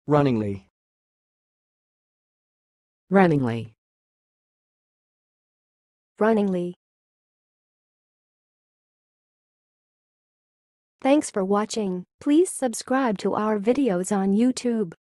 runningly, runningly, runningly. Thanks for watching. Please subscribe to our videos on YouTube.